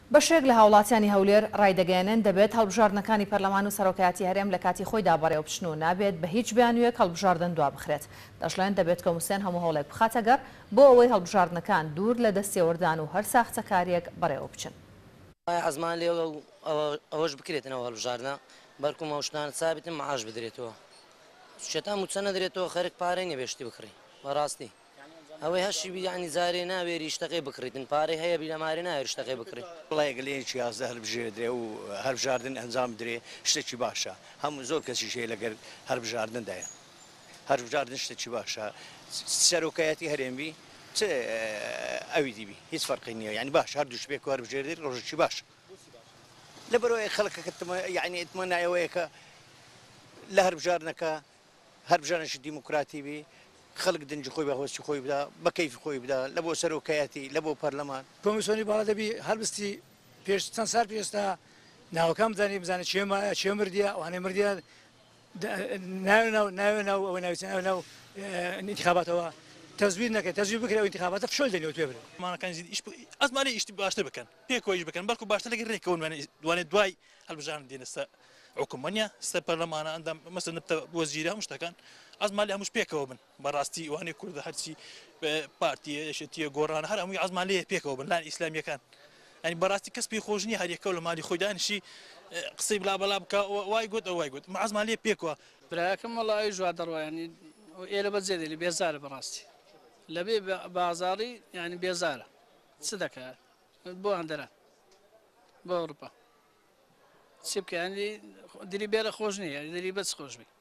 بەشێک لە هاوڵاتیانی هەولێر ڕایدەگەیەنن دەبێت هەڵبژاردنەکانی پەرلەمان و سەرۆکایەتی هەرێم لە کاتی خۆیدا بەڕێوە بچن و نابێت بە هیچ بیانوویەک هەڵبژاردن دوا بخرێت. دەشڵێن دەبێت کۆمسیۆن هەموو هەوڵێک بخاتە گەڕ بۆ ئەوەی هەڵبژاردنەکان دوور لە دەستێوەردان و هەر ساختەکاریەک بەڕێوە بچن. عزمان لێ ئەوەش بکرێتنەوە هەڵبژاردنە بەرکوم هەوشتان سابتن معاش بدرێتەوە. شێتان موچە نەدرێتەوە خەرک پارەی نەبێشتی بکڕی بەڕاستی. ئەوەی هەشی بیانی زارێ ناوێری شتەکەی بکڕیتن پارەی هەیە بیلەماری ناوێت شتەکەی بکڕی. وڵای گەلەیەکی یازدە هەڵبژێردرێ و هەڵبژاردن ئەنجام درێ شتێکی باشە. هەموو زۆر کەسیش هەیە لەگەر هەڵبژاردندایە. هەڵبژاردن شتێکی باشە. سەرۆکایەتی هەرێمی چ ئەوی دیبی هیچ فەرقی نییە. یعنی باش هەردووش بێک و هەڵبژێردێت ڕۆژێکی باشە. لەبەرەوەی خەڵکەکە یعنی ئەتمەنایەوەیە کە لە هەڵبژاردنەکە هەڵبژاردنێکی دیموکراتی بی خەڵک دنجی خۆی بەهۆستی خۆی بدا بە کەیفی خۆی بدا لە بۆ سەرۆکایەتی لە بۆ پەرلەمان کۆمیسیۆنی باڵا دەبی هەڵبستی پێش چەند سال پێشتا ناوەکەم بزانێت چێ مردیە ئەوانەی مردیە ناوێ ناو انتخاباتەوە تەزویر نەکەێت تەزویر بکرێت و انتخاباتە فشۆل دەنێت توێ برێت ئەزمانی ئیشتی باشتر بکەن پێکۆیش بکەن بەڵکو باشتر لەگە ڕێکەوە دوانێت دوای هەڵبژاردن دێنە حکومەنیە سەر پەرلەمانە ئەندام مەسەر نبتە وەزیرە هەموو شتەکان ئەزمانی هەمووش پێکەوە بن بەڕاستی وانێ کوردە هەرچی پارتیە یەشێتیە گۆڕانە هەر هەمووی ئەزمان لێ پێکەوە بن لان ئیسلامیەکان ئەنی بەڕاستی کەس پێی خۆش نییە هەریەکە لە مالی خۆی دانیشی قسەی بلا بەلا بکە وای گوت ئەو وای گوت ئەزمان لێ پێکەوە براکەم وەڵی ژوا دەڕوایانی ئێرە بەجێ دێلی بێزارە بەڕاستی لەبێ بازاڕی ینی بێزارە چ دەکات بۆ هەندەرە بۆ ئەوروپا چی بکە ینی دری بێرە خۆش نییە دەری بەچ خۆش بی